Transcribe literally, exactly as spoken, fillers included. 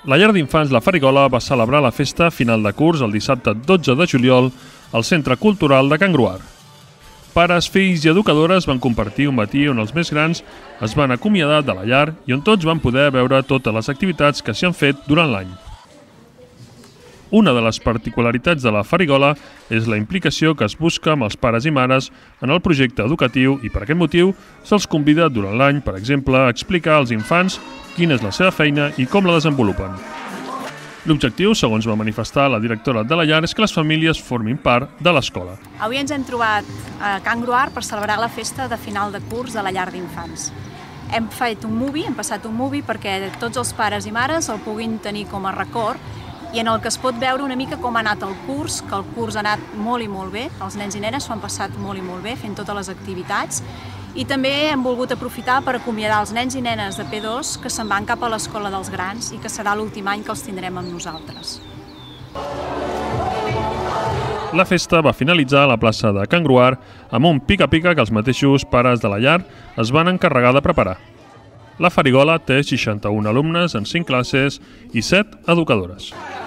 La llar d'infants La Farigola va celebrar la festa final de curs el dissabte dotze de juliol al Centre Cultural de Can Gruar. Pares, fills i educadores van compartir un matí on els més grans es van acomiadar de la llar i on tots van poder veure totes les activitats que s'hi han fet durant l'any. Una de les particularitats de La Farigola és la implicació que es busca amb els pares i mares en el projecte educatiu i per aquest motiu se'ls convida durant l'any, per exemple, a explicar als infants quina és la seva feina i com la desenvolupen. L'objectiu, segons va manifestar la directora de la llar, és que les famílies formin part de l'escola. Avui ens hem trobat a Can Gruar per celebrar la festa de final de curs de la llar d'infants. Hem fet un movie, hem passat un movie perquè tots els pares i mares el puguin tenir com a record i en el que es pot veure una mica com ha anat el curs, que el curs ha anat molt i molt bé, els nens i nenes s'ho han passat molt i molt bé fent totes les activitats i també hem volgut aprofitar per acomiadar els nens i nenes de P dos que se'n van cap a l'escola dels grans i que serà l'últim any que els tindrem amb nosaltres. La festa va finalitzar a la plaça de Can Gruar amb un pica-pica que els mateixos pares de la llar es van encarregar de preparar. La Farigola té seixanta-un alumnes en cinc classes i set educadores.